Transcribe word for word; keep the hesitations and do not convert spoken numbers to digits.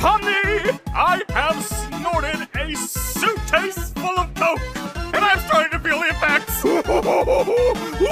Tommy, I have snorted a suitcase full of coke, and I'm starting to feel the effects.